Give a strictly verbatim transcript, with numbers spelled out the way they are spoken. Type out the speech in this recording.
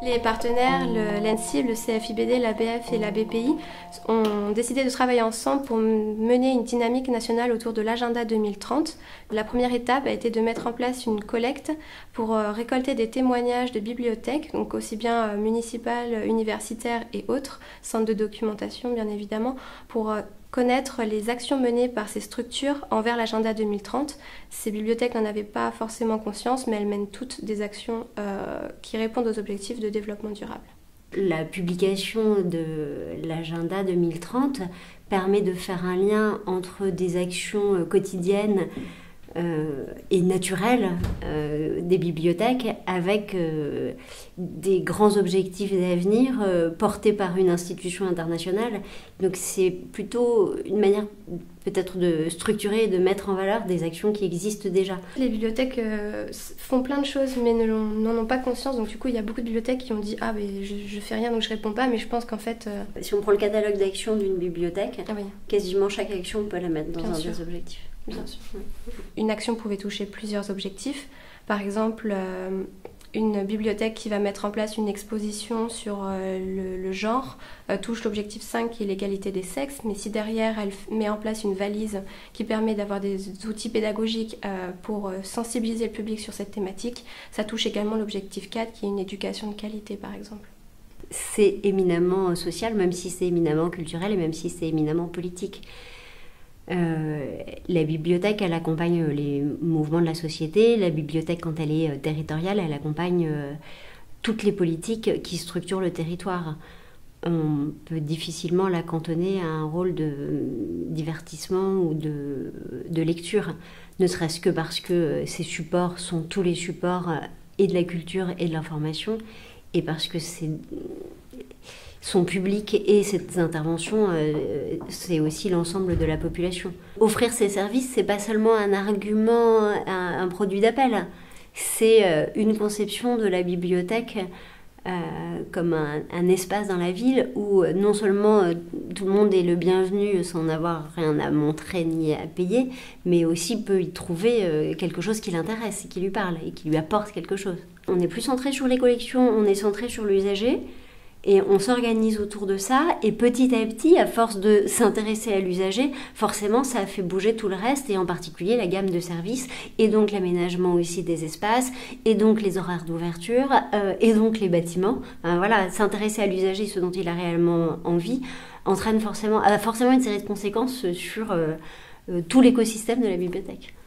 Les partenaires, l'E N S I, le C F I B D, l'A B F et la B P I ont décidé de travailler ensemble pour mener une dynamique nationale autour de l'agenda deux mille trente. La première étape a été de mettre en place une collecte pour récolter des témoignages de bibliothèques, donc aussi bien municipales, universitaires et autres, centres de documentation bien évidemment, pour connaître les actions menées par ces structures envers l'agenda deux mille trente. Ces bibliothèques n'en avaient pas forcément conscience, mais elles mènent toutes des actions euh, qui répondent aux objectifs de développement durable. La publication de l'agenda deux mille trente permet de faire un lien entre des actions quotidiennes Euh, et naturel euh, des bibliothèques avec euh, des grands objectifs d'avenir euh, portés par une institution internationale. Donc c'est plutôt une manière peut-être de structurer et de mettre en valeur des actions qui existent déjà. Les bibliothèques euh, font plein de choses mais n'en ont pas conscience, donc du coup il y a beaucoup de bibliothèques qui ont dit « Ah mais je, je fais rien donc je réponds pas », mais je pense qu'en fait... Euh... Si on prend le catalogue d'actions d'une bibliothèque, ah oui. quasiment chaque action on peut la mettre dans Bien un sûr. des objectifs. Bien sûr. Une action pouvait toucher plusieurs objectifs. Par exemple, euh, une bibliothèque qui va mettre en place une exposition sur euh, le, le genre euh, touche l'objectif cinq qui est l'égalité des sexes, mais si derrière elle met en place une valise qui permet d'avoir des outils pédagogiques euh, pour euh, sensibiliser le public sur cette thématique, ça touche également l'objectif quatre qui est une éducation de qualité par exemple. C'est éminemment social, même si c'est éminemment culturel et même si c'est éminemment politique. Euh, la bibliothèque, elle accompagne les mouvements de la société. La bibliothèque, quand elle est territoriale, elle accompagne euh, toutes les politiques qui structurent le territoire. On peut difficilement la cantonner à un rôle de divertissement ou de, de lecture, ne serait-ce que parce que ces supports sont tous les supports et de la culture et de l'information, et parce que c'est... son public et ces interventions, euh, c'est aussi l'ensemble de la population. Offrir ces services, c'est pas seulement un argument, un, un produit d'appel, c'est euh, une conception de la bibliothèque euh, comme un, un espace dans la ville où euh, non seulement euh, tout le monde est le bienvenu sans avoir rien à montrer ni à payer, mais aussi peut y trouver euh, quelque chose qui l'intéresse, qui lui parle et qui lui apporte quelque chose. On est plus centré sur les collections, on est centré sur l'usager. Et on s'organise autour de ça, et petit à petit, à force de s'intéresser à l'usager, forcément ça a fait bouger tout le reste, et en particulier la gamme de services, et donc l'aménagement aussi des espaces, et donc les horaires d'ouverture, euh, et donc les bâtiments. Euh, voilà, s'intéresser à l'usager, ce dont il a réellement envie, entraîne forcément, a forcément une série de conséquences sur euh, euh, tout l'écosystème de la bibliothèque.